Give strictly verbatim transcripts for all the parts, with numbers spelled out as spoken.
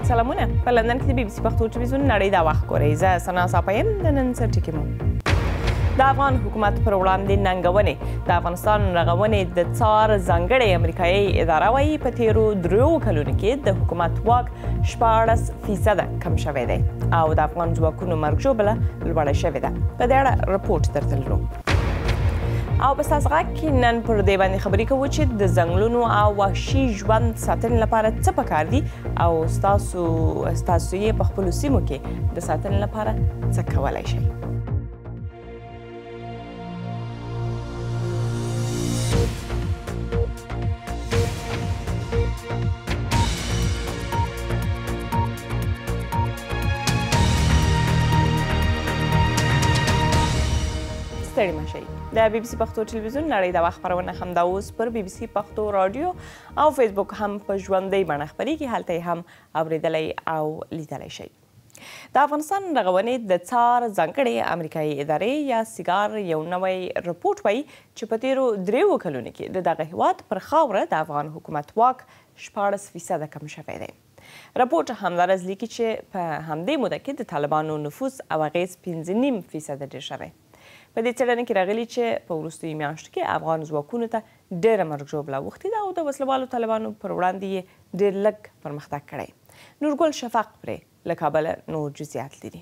سلامونه په لندن کې د بي بي سي پښتو ټلویزیون نړۍ دا وخت ګورئ زه سنا صافیم د نن څه ټکي مو د افغان حکومت پر وړاندې ننګونې د افغانستان رغونې د څار ځانګړې امریکایي اداره وایي په تیرو دریو کلونو کې د حکومت واک شپاړس فیصده کم شوی دی او د افغان ځواکونو مرګ ژوبله لوړه شوې ده په دې اړه رپورټ درته لرو او په ستاسو غږ کې نن پر دې باندې خبرې کوو چې د ځنګلونو او وحشي ژوند ساتنې لپاره څه پکار دي او ستاسو ستاسو یې په خپلو سیمو کې د ساتنې لپاره څه کولی شئ ستړي مه شئ د بي بي سي پښتو ټلویزیون نړۍ د وخت خپرونه همدا اوس پر بي بي سي پښتو رادیو او فیسبوک هم په ژوندۍ بڼه خپرېږي هلته یې هم اورېدلی او لیدلی شئ د افغانستان رغونې د څار ځانګړې امریکایي ادارې یا سیګار یو نوی رپورټ وایي چې په تیرو دریو کلونو کې د دغه هیواد پر خاوره د افغان حکومت واک شپاړس فیصده کم شوی دی رپورټ همداراز لیکي چې په همدې موده کې د طالبانو نفوذ او اغېز پنځه نیم فیصده ډېر شوی په دې څېړنه کې راغلي چې په وروستیو میاشتو کې افغان ځواکونو ته ډېره مرګ ژوبله اوښتې ده او د وسلوالو طالبانو پر وړاندې یې ډېر لږ پرمختګ کړی نورګل شفق پرې له کابله نور جزیات لري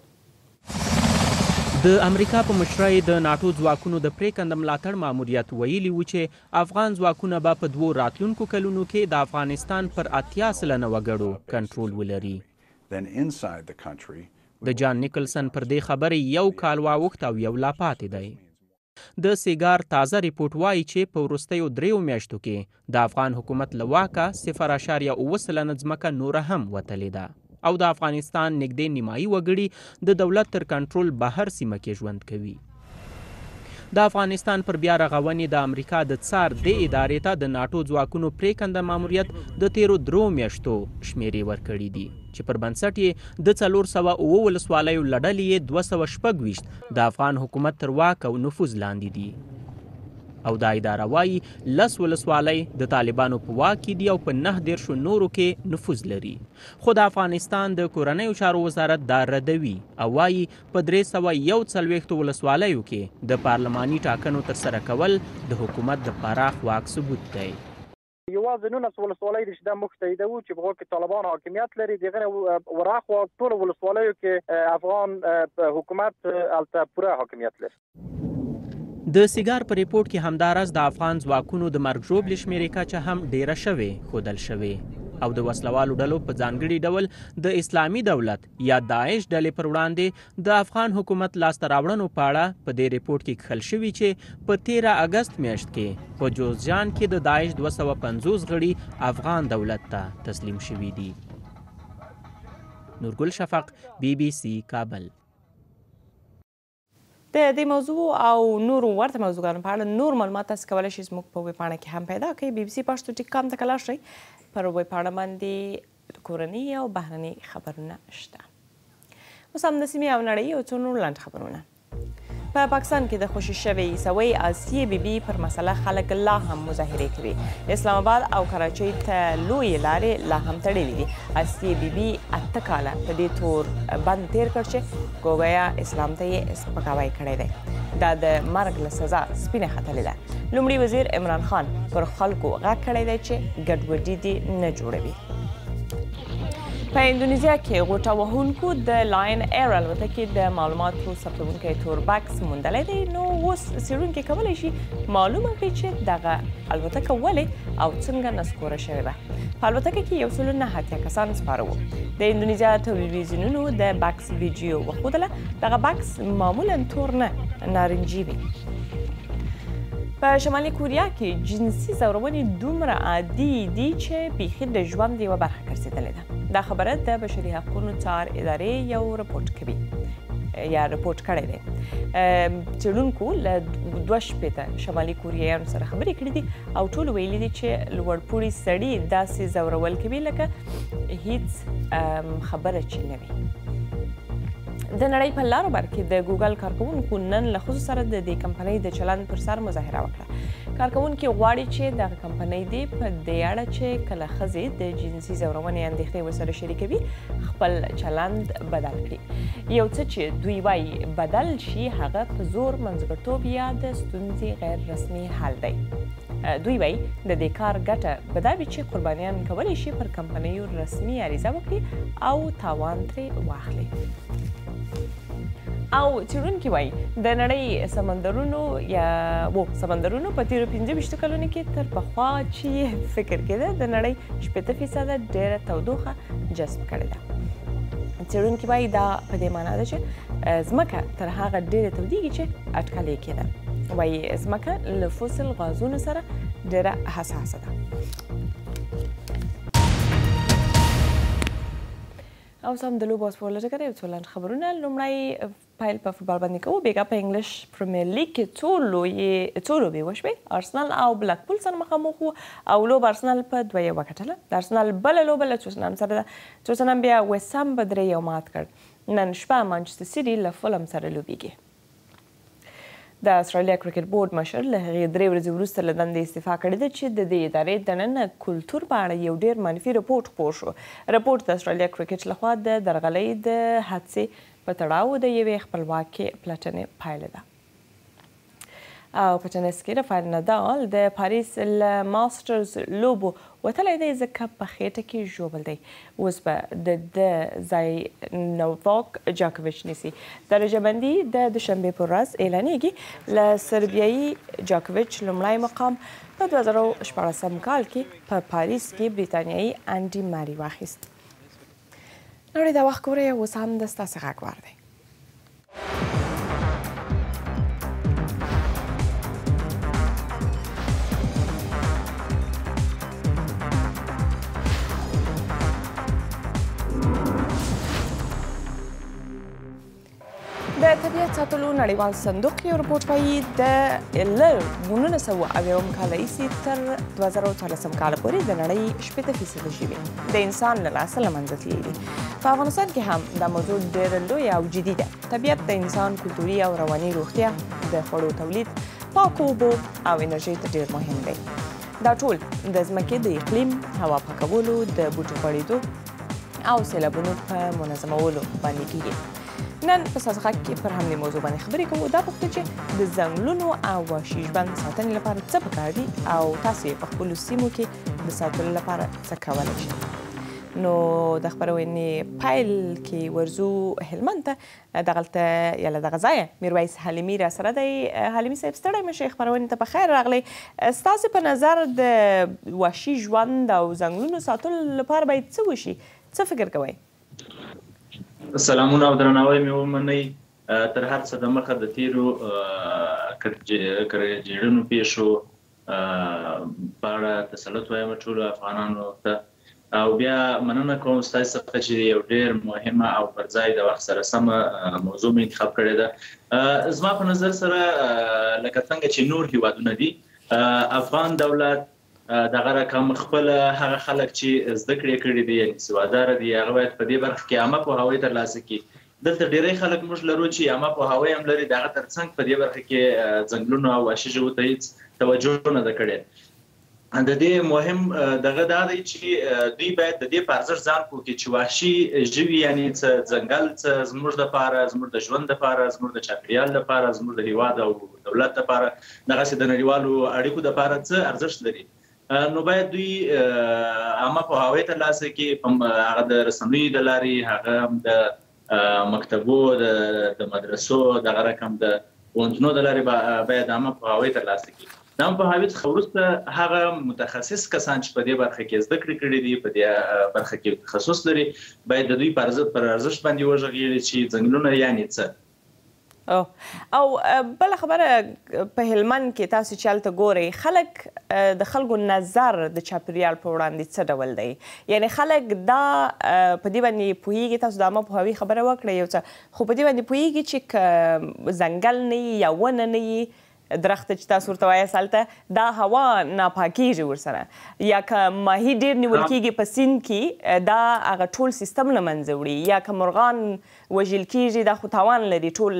د امریکا په مشرۍ د ناټو ځواکونو د پرېکنده ملاتړ ماموریت ویلي و چې افغان ځواکونه به په دوو راتلونکو کلونو کې د افغانستان پر اتیا سلنه وګړو کنټرول ولري د جان نیکلسن پر دې خبرې یو کال واوښت او یو لا پاتې دی د سیګار تازه ریپورټ وایي چې په وروستیو دریو میاشتو کې د افغان حکومت له واکه صفر اشاریه اووه سلنه ځمکه نوره هم وتلې ده او د افغانستان نږدې نیمایي وګړي د دولت تر کنټرول بهر سیمه کې ژوند کوي د افغانستان پر بیا رغونې د امریکا د څار دې ادارې ته د ناټو ځواکونو پرېکنده ماموریت د تیرو درو میاشتو شمیرې ورکړي دي چې پر بنسټ یې د څلور سوه اووه ولسوالیو له ډلې یې دوه سوه شپږ ویشت د افغان حکومت تر واک او نفوذ لاندې دي او دا اداره وایي لس ولسوالۍ د طالبانو په واک کې دي او په نهه دېرشو نورو کې نفوذ لري خو د افغانستان د کورنیو چارو وزارت دا ردوي او وایي په درې سوه یو څلوېښتو ولسوالیو کې د پارلماني ټاکنو ترسره کول د حکومت د پراخ واک ثبوت دی یوازې نولس ولسوالۍ دي چې دا موږ تاییدوو چې په هغو کې طالبان حاکمیت لري د هغې نه ورهاخوا ټولو ولسوالیو کې افغان حکومت هلته پوره حاکمیت لري د سیګار په ریپورټ کې همداراز د افغان ځواکونو د مرګ ژوبلې شمېرې کچه هم ډیره شوې ښودل شوې او د وسلوالو ډلو په ځانګړي ډول د اسلامي دولت یا داعش ډلې پر وړاندې د افغان حکومت لاسته راوړنو په اړه په دې ریپورټ کې کښل شوي چې په تیره اګست میاشت کې په جوزجان کې د داعش دوه سوه پنځوس غړي افغان دولت ته تسلیم شوي دي نورګل شفق بي بي سي کابل د دې موضوع او نورو ورته موضوعګانو په اړه نور معلومات تاسو کولی شئ زموږ په ویبپاڼه کې هم پیدا کړئ بي بي سي پښتو ټیک کام ته کله شئ پر ویبپاڼه باندې کورني او بهرني خبرونه شته اوس هم د سیمې او نړۍ یو څو نور لنډ خبرونه په پاکستان کې د خوشي شوې عیسوۍ اسیې بیبي پر مسله خلک لا هم مظاهرې کوي اسلام آباد او کراچۍ ته لویې لارې لا هم تړلې دي اسیې بیبي اته کاله په دې تور بند تیر کړ چې ګویا اسلام ته یې سپکاوی کړی دی دا د مرګ له سزا سپینه ختلې ده لومړي وزیر عمران خان پر خلکو غږ کړی دی چې ګډوډي دې نه جوړوي په اندونیزیا کې غوټه وهونکو د لاین ایر الوتکې د معلوماتو ثبتونکی تور بکس موندلی دی نو اوس څېړونکي کولی شي معلومه کړي چې دغه الوتکه ولې او څنګه نسکوره شوې وه په الوتکه کې یو سلو نه اتیا کسان سپاره وو د اندونیزیا تلویزیونونو د بکس ویډیو وښودله دغه بکس معمولا تور نه نارنجي وي په شمالي کوریا کې جنسي ځورونې دومره عادي دي چې بیخي د ژوند یوه برخه ګرځېدلې ده دا خبره د بشري حقونو څار ادارې یو رپورټ کوي یا رپورټ کړی دی څېړونکو له دوه شپېته شمالي کوریایانو سره خبرې کړې دي او ټولو ویلي دي چې لوړپوړي سړي داسې ځورول کوي لکه هیڅ خبره چې نه وي د نړۍ په لارو بر کې د ګوګل کارکوونکو نن له ښځو سره د دې کمپنۍ د چلند پر سر مظاهره وکړه. کارکوونکي غواړي چې دغه کمپنۍ دې په دې اړه چې کله ښځې د جنسي ځورونې اندېښنې ورسره شریکوي خپل چلند بدل کړي. یو څه چې دوی وایي بدل شي هغه په زور منځګړیتوب یا د ستونزې غیر رسمي حل دی. دوی وایي د دې کار ګټه به دا وي چې قربانیان کولی شي پر کمپنیو رسمي عریضه وکړي او تاوان ترې واخلي. او څېړونکي وایي د نړۍ سمندرونو یا و سمندرونو په تېرو پنځه ویشتو کلونو کې تر پخوا چې فکر کېده د نړۍ شپېته فیصده ډېره تودوخه جذب کړې ده. څېړونکي وایي دا په دې معنا ده چې ځمکه تر هغه ډېره تودېږي چې اټکل یې کېده. وایي ځمکه له فوسل غازونو سره ډېره حساسه ده. او سم د لوبو او سپورټ لټکره یو څو لنډ خبرونه. لومړی پیل په فوټبال باندې کوو. بیګا په انګلیش پریمیر لیګ کې څو لویې څو لوبې وشوې. ارسنال او بلاکپول سره مخامخ وو او لوبه ارسنال په دوه یو وګټله. د ارسنال بله لوبه له توتنهام سره ده. توتنهام بیا ویست هم په درې یو مات کړ. نن شپه مانچستر سیټي له فولم سره لوبیږي. د استرالیا کرکټ بورډ مشر له هغې درې ورځې وروسته له دندې استعفا کړې ده چې د دې ادارې دننه کلتور په اړه یو ډېر منفي رپورټ خپور شو. رپورټ د استرالیا کرکټ لخوا د درغلۍ د حادثې په تړاو د یوې خپلواکې پلټنې پایله ده. او په ټنس کې رافایل نادال د پاریس له ماسټرز لوبو وتلی دی ځکه په خېټه کې ژوبل دی. اوس به د ده ځای نوواک جاکویچ نیسي. درجه بندي د دوشنبې پر ورځ اعلانیږي. له سربیایي جاکویچ لومړی مقام په دوه زره شپاړسم کال کې په پاریس کې بریتانیایي انډي ماري واخیست. نړۍ دا وخت ګورئ اوس هم د ستاسې غږ وار دی. د طبیعت ساتلو نړیوال صندوق یو رپورټ وایي د له نولس سوه اویاوم کال راهیسې تر دوه زره څوارلسم کال پورې د نړۍ شپېته فیصده ژوي د انسان له لاسه له منځه تللي دي. په افغانستان کې هم دا موضوع ډېره لویه او جدي ده. طبیعت د انسان کلتوري او رواني روغتیا، د خوړو تولید، پاکو اوبو او انرژۍ ته ډېر مهم دی. دا ټول د ځمکې د اقلیم، هوا پاکولو، د بوټو غوړېدو او سیلابونو په منظمولو باندې کیږي. نن په ستاسو غږ کې پر همدې موضوع باندې خبرې کوو. دا پوښتنه چې د ځنګلونو او وحشي ژوند ساتنې لپاره څه پکار دي او تاسو یې په خپلو سیمو کې د ساتلو لپاره څه کولی شئ. نو د خپرونې پیل کې ورځو هلمند ته. دغلته یا له دغه ځایه میرویس حلیمي را سره دی. حلیمي صاحب ستړی مه شئ، خپرونې ته په خیر راغلی. ستاسې په نظر د وحشي ژوند او ځنګلونو ساتلو لپاره باید څه وشي؟ څه فکر کوئ؟ سلامونه او درناوی مې ومنئ. تر هر څه د مخه د تیرو کړجېړنو پیښو په اړه تسلط وایم ټولو افغانانو ته او بیا مننه کوم ستاسو څخه چې یو ډېر مهمه او پر ځای د وخت سره سمه موضوع مې انتخاب کړې ده. زما په نظر سره لکه څنګه چې نور هیوادونه دي، افغان دولت دغه رقم خپل هغه خلک چې زده کړې کړي دي یعنې سواداره دي هغه باید په دې برخه کې عامه پوهاوی ترلاسه کړي. دلته ډېری خلک موږ لرو چې عامه پوهاوی هم لري، د هغه ترڅنګ په دې برخه کې ځنګلونو او وحشي ژوو ته هېڅ توجه نه ده کړې. د دې مهم دغه دا دی چې دوی باید د دې په ارزښت ځان پوه کړي چې وحشي ژوي یعنې څه، ځنګل څه زموږ دپاره، زموږ د ژوند دپاره، زموږ د چاپېریال دپاره، زموږ د هېواد او دولت دپاره، دغسې د نړیوالو اړیکو دپاره څه ارزښت لري. نو باید دوی عامه پوهاوی ترلاسه کړي، هغه د رسنیو د لارې، هغه هم د مکتبو د مدرسو دغه رقم د پوهنتونو د لارې باید عامه پوهاوی ترلاسه کړي. د عامه پوهاوي څخه وروسته هغه متخصص کسان چې په دې برخه کې زده کړې کړي دي، په دې برخه کې تخصص لري، باید د دوی پر ارزښت باندې وغږېږي چې ځنګلونه یعنې څه. او بله خبره په هلمند کې تاسو چې هلته ګورئ، خلک د خلکو نظر د چاپېریال په وړاندې څه ډول دی؟ یعنې خلک دا په دې باندې پوهېږي، تاسو د عامه پوهاوي خبره وکړئ یو څه، خو په دې باندې پوهېږي چې که ځنګل نه وي یا ونه نه وي درخت چې تاسو ورته وایاست هلته دا هوا ناپاکیږي ورسره یا که ماهي ډېر نیول کېږي په سیند کې دا هغه ټول سیستم له منځه وړي یا که مرغان وژل کېږي دا خو تاوان لري ټول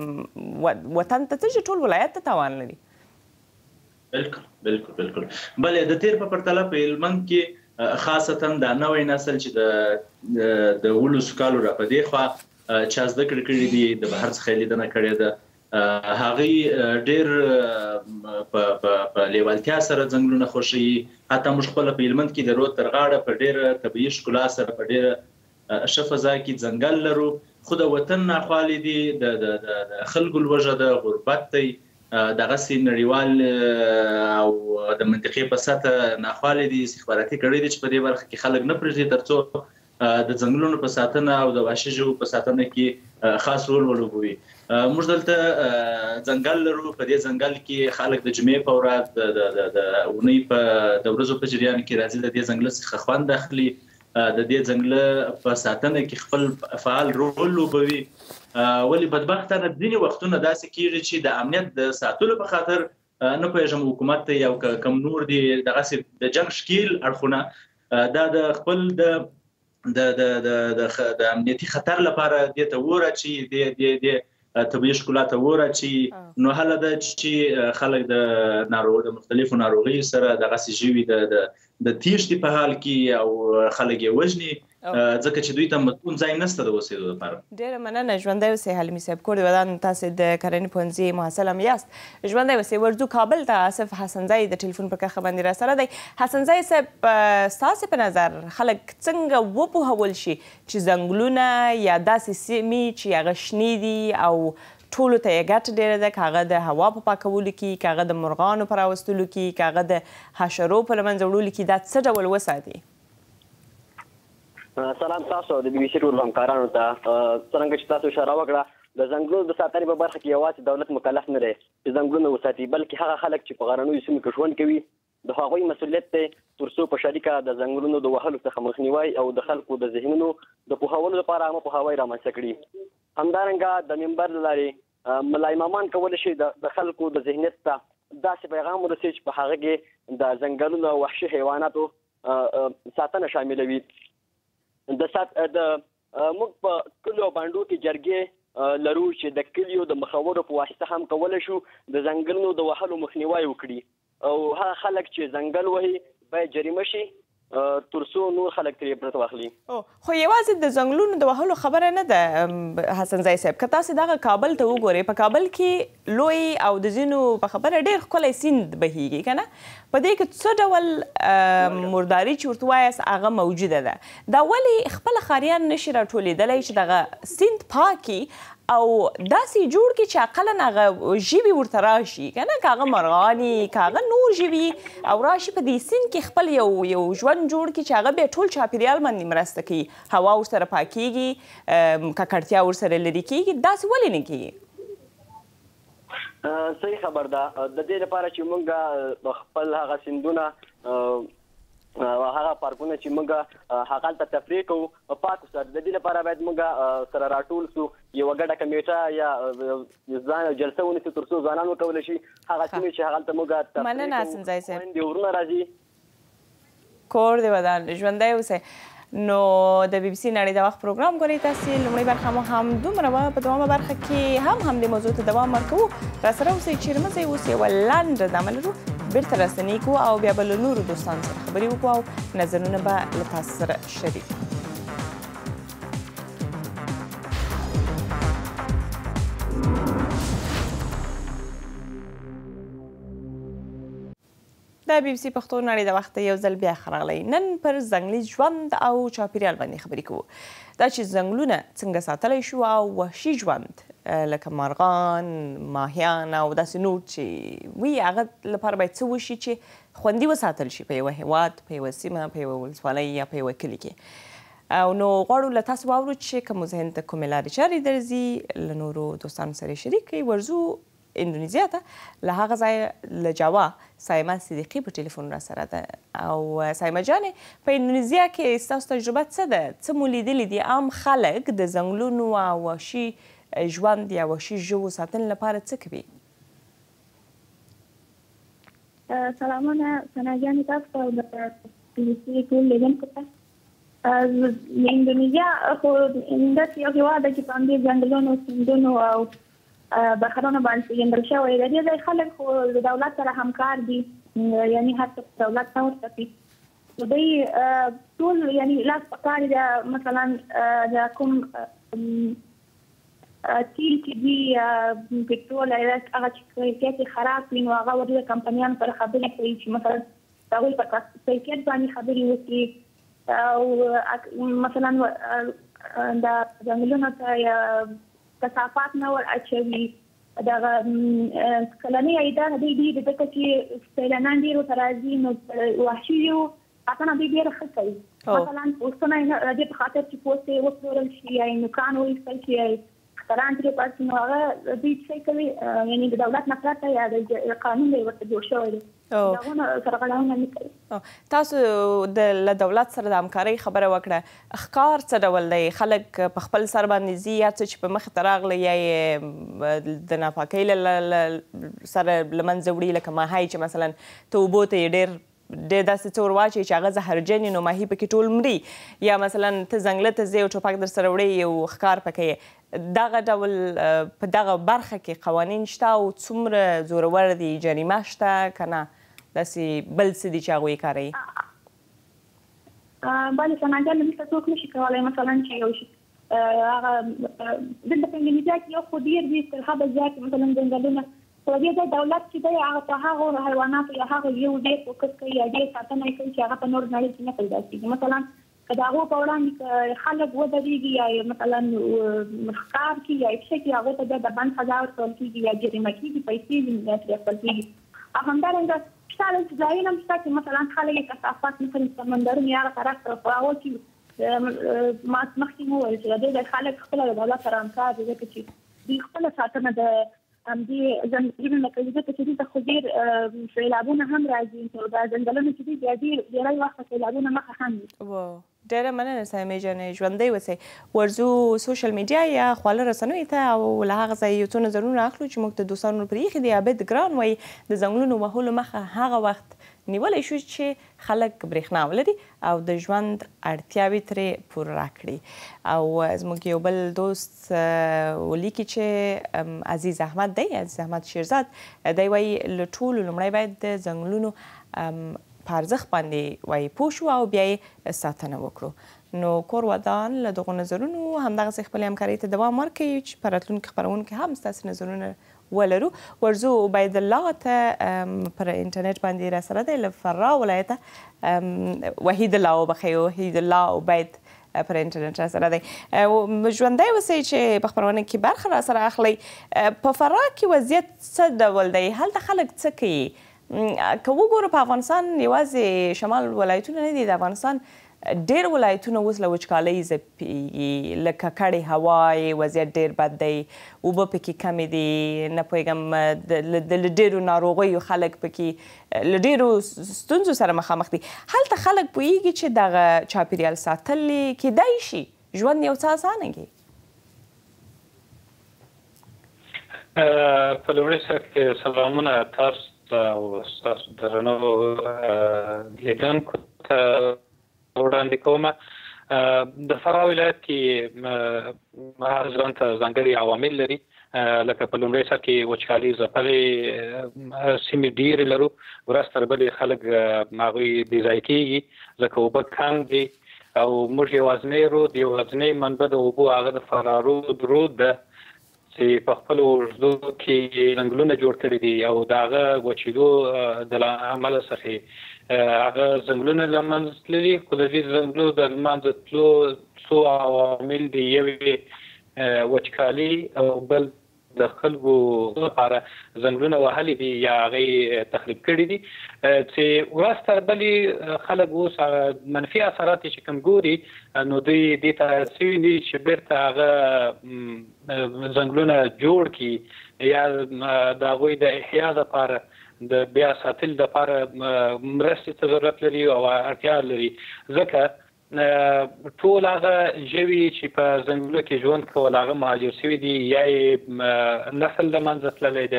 وطن ته څه ټول ولایت ته تاوان لري. بالکل بالکل بالکل بلې د تیر په پرتله په هلمند کې خاصتا دا نوی نسل چې د د ولسو کالو را په دې خوا چا زده کړې کړي دي د بهر څخه لیدنه کړې ده هغوی ډېر په لیوالتیا سره ځنګلونه خوښوي. حتی موږ خپله په هلمند کې د رود تر غاړه په ډېره طبیعي ښکلا سره په ډېره ښه فضا کې ځنګل لرو خو د وطن ناخوالې دي د خلکو لوږه ده غربت دی دغسې نړیوال او د منطقې په سطحه ناخوالې دي استخباراتي کړی دي چې په دې برخه کې خلک نه پرېږدي تر څو د ځنګلونو په ساتنه او د وحشي ژوو په ساتنه کې خاص رول ولوبوي. موږ دلته ځنګل لرو په دې ځنګل کې خلک د جمعې په ورځ د اونۍ په د ورځو په جریان کې راځي د دې ځنګله څخه خوند اخلي د دې ځنګله په ساتنه کې خپل فعال رول لوبوي. ولې بدبختانه ځینې وختونه داسې کېږي چې د امنیت د ساتلو په خاطر نه پوهېږم حکومت ته یو کم نور دي دغسې د جنګ شکیل اړخونه دا د خپل د د د د امنیتي خطر لپاره دې ته وراچي د د طبیعي ښکلا ته وراچي نو هله ده چې خلک د ناروغ د مختلفو ناروغیو سره دغسې ژوي د د تیښتې په حال کې او خلک یې وژني ځکه چې دوی ته مطمئن ځای نشته د اوسېدو لپاره. ډېره مننه ژوندی اوسئ حلیمي صاحب کور دې ودان تاسې د کرنې پوهنځي محصل هم یاست. ژوندی اوسئ ورځو کابل ته آصف حسنزی د ټلیفون په کرښه باندې راسره دی. حسنزی صاحب ستاسې په نظر خلک څنګه وپوهول شي چې ځنګلونه یا داسې سیمې چې هغه شنې دي او ټولو ته یې ګټه ډېره ده که هغه د هوا په پاکولو کې که هغه د مرغانو په راوستلو کې که هغه د حشرو په له منځه وړلو کې دا څه ډول وساتي؟ سلام تاسو د بي بي سي ټولو همکارانو ته. څرنګه چې تاسو اشاره وکړه د ځنګلونو د ساتنې په برخه کې یوازې دولت مکلف نه دی چې ځنګلونه وساتي بلکې هغه خلک چې په غرنیو سیمو کې ژوند کوي د هغوی مسؤلیت دی تر څو په شریکه د ځنګلونو د وهلو څخه مخنیوی او د خلکو د ذهنونو د پوهولو لپاره عامه پوهاوی رامنځته کړي. همدارنګه د منبر له لارې ملا امامان کولی شي د خلکو د ذهنیت ته داسې پیغام ورسوي چې په هغه کې د ځنګلونو او وحشي حیواناتو ساتنه شاملوي. د سات د موږ په کلیو او بانډو کې جرګې لرو چې د کلیو د مخورو په واسطه هم کولی شو د ځنګلونو د وهلو مخنیوی وکړي او هغه خلک چې ځنګل وهي باید جریمه شي تر څو نور خلک ترې عبرت واخلي. خو یوازې د ځنګلونو د وهلو خبره نه ده حسنزی صاحب. که تاسې دغه کابل ته وګورئ په کابل کې لوی او د ځینو په خبره ډېر ښکلی سیند بهیږي که نه په دې کې څه ډول مرداري چې ورته وایاست هغه موجوده ده. دا ولې خپله ښاریان نشي راټولېدلی چې دغه سیند پاکي او داسې جوړ کړي چې اقلا هغه ژوي ورته راشي که نه که هغه مرغان که هغه نور ژوي او راشي په دې سیند کې خپل یو یو ژوند جوړ کړي چې هغه بیا ټول چاپېریال باندې مرسته کوي هوا ورسره پاکېږي ککړتیا ورسره لرې کېږي. داسې ولې نه کېږي؟ صحیح خبر ده. د دې لپاره چې موږ خپل هغه سیندونه هغه پارکونه چې موږ هغلته تفریح کوو پاک وساتو د دې لپاره باید موږ سره راټول سو یوه ګډه کمیټه یا ځان جلسه ونیسو تر څو ځوانان وکولی شي هغه سیمې چې هغلته موږ مننه حسنزی صاحب. خویندې ورونه راځي کور دې ودان ژوندی اوسئ. نو د بي بي سي نړۍ د وخت پروګرام ګورئ تاسې لومړۍ برخه مو هم دومره وه په دومره برخه کې هم همدې موضوع ته دوام ورکوو. راسره اوسئ چیرې مه ځئ اوس یوه لنډه دمه لرو بیرته راستنې کوو او بیا به له نورو دوستانو سره خبرې وکړو او نظرونه به له تاسو سره شریک کړو. د بي بي سي پښتو نړۍ د وخت یو ځل بیا ښه راغلی. نن پر ځنګلیز ژوند او چاپېریال باندې خبرې کوو. دا چې ځنګلونه څنګه ساتلی شو او وحشي ژوند لکه مارغان ماهیان او داسې نور چې وي هغه لپاره باید څه وشي چې خوندي وساتل شي په یوه هیواد په یوه سیمه په یوه ولسوالۍ یا په یوه کلي کې. او نو غواړو له تاسو واورو چې که مو ذهن ته کومې لارې چارې درځي له نورو دوستانو سره شریک کړئ. ورځو اندونیزیا ته له هغه ځایه له جاوا سایمه صدیقي په ټلیفون راسره ده. او سایمه جانې په اندونیزیا کې ستاسو تجربه څه ده؟ څه مو لیدلي دي عام خلک د ځنګلونو او وحشي ژوند یا وحشي ژوو ساتنې لپاره څه کوي؟ سلامونه ثنا جانې تاسو ته او د بي بي سي ټول لیدونکو ته. اندونیزیا خو داسې یو هېواد دی چې په همدې ځنګلونو، سیندونو او بحرونو باندې پېژندل شوی دی. د دې ځای خلک خو د دولت سره همکار دي، یعنې هر څه دولت ته ورسوي. نو دوی ټول یعنې لاس په کار دی، مثلا د کوم تیل چې دي پټرول هغه چې کیفیت یې خراب وي نو هغه ورته کمپنیانو سره خبرې کوي چې مثلا د هغوی په کیفیت باندې خبرې وکړي او مثلا د ځنګلونو ته کثافات نه ور اچوي. دغه کلنۍ عایده دوی ډېر ځکه چې سیلانیان ډېر ورته راځي نو وحشي یو ساتنه دوی ډېره ښه کوي. مثلا پوستونه یې د دې په خاطر چې پوست یې وپلورل شي یا نوکان وایستل شي یا اختراع ترې پاتې نو هغه دوی څه کوي یعنې د دولت نه پرته یا د قانون دی ورته جوړ شوی دی دغونه سرغړونه نه کوي. تاسو د له دولت سره د همکارۍ خبره وکړه، ښکار څه ډول دی؟ خلک په خپل سر باندې ځي یا څه چې په مخې ته راغلی یا یې د ناپاکۍ سره له منځه وړي، لکه ماهی چې مثلا ته اوبو ته یې ډېر ډېر داسې څه ور واچوي چې هغه زهرجن وي نو ماهي پکې ټول مري، یا مثلا ته ځنګله ته ځې او ټوپک در سره وړې یو ښکار پکې. دغه ډول په دغه برخه کې قوانین شته او څومره زورور دي؟ جریمه شته که نه داسې بل څه دي چې هغوی کاروي؟ بلې سناجان دلته څوک نشي کولی مثلا چې یو شي هغه دلته په انګلیزیا کې یو خو ډېر دي تر حده زیات مثلا ځنګلونه په دې ځای دولت چې دی هغه په هغو حیواناتو یا هغه یو ډېر فوکس کوي یا ډېر ساتنه یې کوي چې هغه په نورو نړۍ کې نه پیدا کېږي. مثلا که د هغو په وړاندې خلک ودرېږي یا مثلا ښکار کړي یا څه کړي هغو ته بیا د بند سزا ورکول کېږي یا جریمه کېږي، پیسې ترې اخیستل کېږي. او همدارنګه شته داسې ځایونه هم شته چې مثلا خلک یې کثافات مثلا سمندرونه یا هغه طرف ته خو هغو چې ما مخکې مو وویل چې د دې ځای خلک خپله د دولت سره همکار دي ځکه چې دوی خپله ساتنه د همدې ځنګلونو نه کوي ځکه چې دلته خو ډېر سیلابونه هم راځي نو دا ځنګلونه چې دي بیا ډېر ډېری وخت سیلابونه مخه هم وي. ډېره مننه سایمې جانې، ژوندی اوسئ. ورځو سوشل میډیا یا خواله رسنیو ته او له هغه ځایه یو څو نظرونه اخلو چې موږ ته دوستانو پرې ایښي دي. عابد ګران وایي د ځنګلونو وهلو مخه هغه وخت نیولی شو چې خلک برېښنا ولري او د ژوند اړتیاوې ترې پوره راکړي. او زموږ یو بل دوست ولیکي چې عزیز احمد دی، عزیز احمد شیرزاد دی وایي له ټولو لومړی باید د ځنګلونو په ارزښت باندې وایي پوه شو او بیا یې ساتنه وکړو. نو کور ودان له دغو نظرونو همدغسې خپلې همکارۍ ته دوام ورکوي چې په راتلونکي خپرونو کې هم ستاسې نظرونه ولرو. ورځو عبید الله ته پر انټرنیټ باندې راسره دی له فراه ولایته. وحید الله وبخښئ وحید الله عبید پر انټرنیټ راسره دی. ژوندی اوسئ چې په خپرونه کې برخه راسره اخلئ. په فراه کې وضعیت څه ډول دی؟ هلته خلک څه کوي؟ که وګورو په افغانستان یوازې شمال ولایتونه نه دي، د افغانستان ډېر ولایتونه اوس له وچکالۍ ځپېږي، له ککړې هوا یې وضعیت ډېر بد دی، اوبه پکې کمې دي، نه پوهېږم د ډېرو ناروغیو خلک پکې له ډېرو ستونزو سره مخامخ دي. هلته خلک پوهېږي چې دغه چاپېریال ساتل کیدای شي ژوند یو څه اسانه کړي. په لومړي سر کې سلامونه تاسو او ستاسو درنو لیدونکو ته وړاندې کوم. د فراه ولایت کې هر ځان ته ځانګړي عوامل لري، لکه په لومړي سر کې وچکالي ځپلې سیمې ډېرې لرو، ورځ تر بلې خلک هغوی بې ځایه کېږي ځکه اوبه کم دي او موږ یوازینی رود یوازینی منبع د اوبو هغه د فراه رود رود ده چې په خپلو اوږدو کې ځنګلونه جوړ کړي دي او د هغه وچېدو د امله څخه هغه ځنګلونه له منځه تللي. خو د دې ځنګلونو د منځه تلو څو عوامل دي، یو یې وچکالي او بل د خلکو لپاره ځنګلونه وهلي دي یا هغه یې تخریب کړي دي چې ورځ تر بلې خلک اوس منفي اثرات چې کوم ګوري نو دوی دې ته سوي دي چې بیرته هغه ځنګلونه جوړ کړي یا د هغوی د احیا لپاره د بیا ساتل لپاره مرستې ته ضرورت لري او اړتیا لري ځکه ټول هغه ژوي چې په ځنګلو کې ژوند کول هغه مهاجر شوي دي یا یې نسل له منځه تللی دی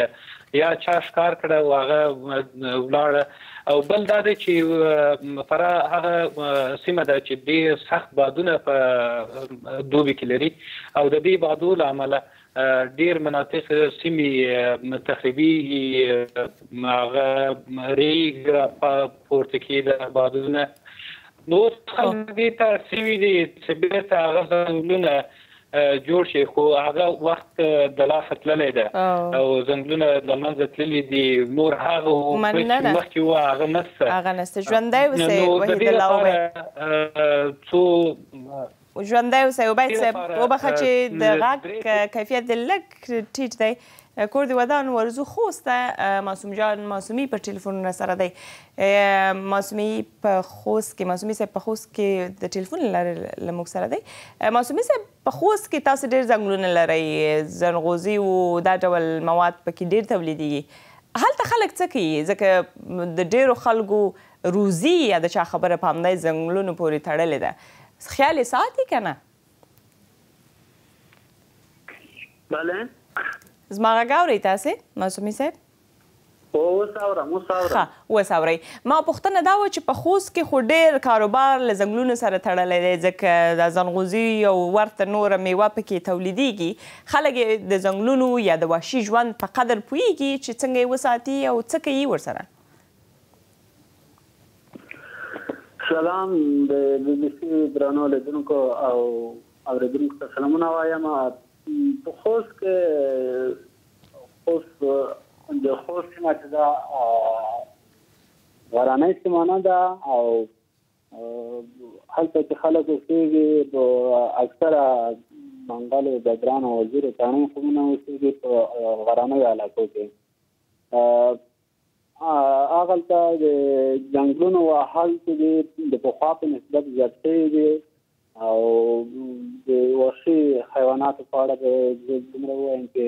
یا چا ښکار کړه او هغه ولاړه. او بل دا دی چې فراه هغه سیمه ده چې ډېر سخت بادونه په دوبي کې لري او د دې بادو له امله ډېر مناطق سیمې تخریبېږي، هغه ریګ پورته کېده بادونه. نو اوس خلک دې ته سوي دي چې بېرته هغه ځنګلونه جوړ شي، خو هغه وخت د لاسه تللی ده او ځنګلونه له منځه تللي دي. نور هغه مخکې وو هغه نشته هغه نشته. ژوندی اوسئ وحید الله وویل، څو ژوندی اوسئ. عبید صاحب وبخښه چې د غږ کیفیت دې لږ ټیټ دی. کور د ودان ورزو خوست ته معصوم جان معصومي په ټلیفونونه سره دی. معصومي په خوست کې معصومي صاحب په خوست کې د ټلیفون لري له موږ سره دی. معصومي صاحب په خوست کې تاسو ډېر ځنګلونه لرئ، ځنغوزي او دا ډول مواد پکې ډېر تولیدېږي. هلته خلک څه کوي؟ ځکه د ډېرو خلکو روزي یا د چا خبره په همدې ځنګلونو پورې تړلې ده. خیال یې ساتي که نه؟ بله زما غږ اورئ تاسې معصومي صاحب؟ اوس اورم اوس اورم ښه اوس اورئ. ما پوښتنه دا وه چې په خوست کې خو ډېر کاروبار له ځنګلونو سره تړلی دی، ځکه د ځنغوزي او ورته نوره میوه پکې تولیدېږي. خلک د ځنګلونو یا د وحشي ژوند په قدر پوهېږي چې څنګه یې وساتي او څه کوي ورسره. سلام د بي بي سي درنو لیدونکو او اورېدونکو ته سلامونه وایم. په خوست کې خوست د خوست سیمه چې ده غرنۍ سیمه نه ده او هلته چې خلک اوسېږي اکثره منګل بدران او وزیر تڼۍ قومونه اوسېږي په غرنیو علاقو کې. هغلته د ځنګلونو وهل چې دي د پخوا په نسبت زیات شوي دي او د وحشي حیواناتو په اړه به زه دومره ووایم چې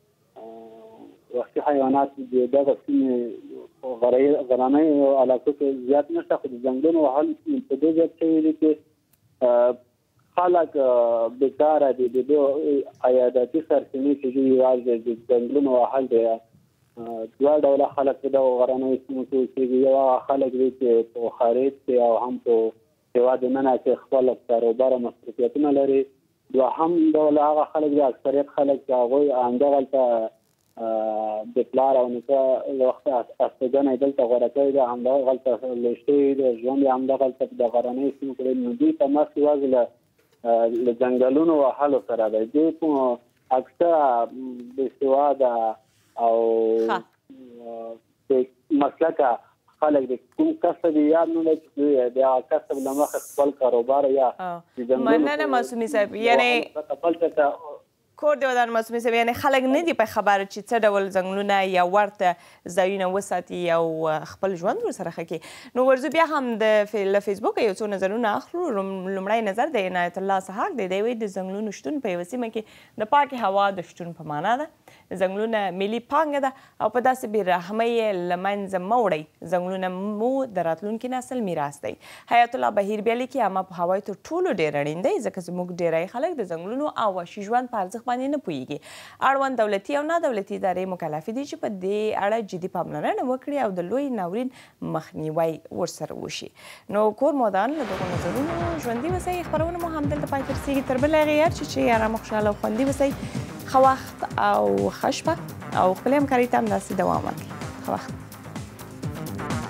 وحشي حیوانات د دغه سیمې په غرنیو علاقو کې زیات نشته، خو د ځنګلونو وهل په دې زیات شوي دي چې خلک بېکاره دي. د دې عیادتي سرچینې چې دي یوازې د ځنګلونو وهل دی. دوه ډوله خلک په دغو غرنیو سیمو کې اوسېږي. یو هغه خلک دي چې په خارج کې او هم په هېواد دننه کې خپل کاروبار او مصروفیتونه لري. دوهم ډول هغه خلک دي، اکثریت خلک چې هغوی همدغلته د پلار او نیکه له وخته استوګنه یې دلته غوره کړې ده، همدغلته لوی شوي دي، ژوند یې همدغلته د غرنیو سیمو کې دی. نو دوی ته مخ یوازې له ځنګلونو وهلو سره دی. دوی اکثره بېسواده او مسلکه خلک د کوم کسب یې یاد نه لري چې دوی د هغه کسب له مخې خپل کاروبار یا مننه معصومي صاحب. یعنې کور د ودان معصومي صاحب، یعنې خلک نه دي په خبره چې څه ډول ځنګلونه یا ورته ځایونه وساتي او خپل ژوند ورسره ښه کړي. نو ورځو بیا هم د له فیسبوکه یو څو نظرونه اخلو. لومړی نظر د عنایت الله اسحاق دی. دی وایي د ځنګلونو شتون په یوه سیمه کې د پاکې هوا د شتون په معنا ده. ځنګلونه ملي پانګه ده او په داسې بې رحمۍ یې له منځه مه وړئ. ځنګلونه مو د راتلونکي نسل میراث دی. حیات الله بهیر بیا لیکي اما په هوای تر ټولو ډېر اړین دی، ځکه زموږ ډېری خلک د ځنګلونو او وحشي ژوند په ارزښت باندې نه پوهېږي. اړوند دولتي او نه دولتي ادارې مکلفې دي چې په دې اړه جدي پاملرنه وکړي او د لوی ناورین مخنیوی ورسره وشي. نو کور مودان له دغو نظرونو ژوندي اوسئ. خپرونه مو همدلته پای ته رسېږي. تر بل هغې هر چې ارامه خوشحاله او خوندي اوسئ. ښه وخت او ښه شپه او خپلې همکارۍ ته همداسې دوام ورکړئ. ښه وخت.